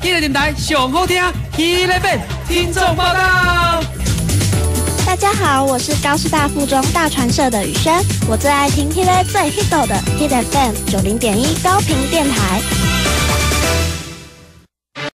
娱乐电台上好听，Hit FM 听众报道。 大家好，我是高师大附中大传社的宇轩，我最爱听 Hit 最 hit 的 Hit FM 90.1高频电台。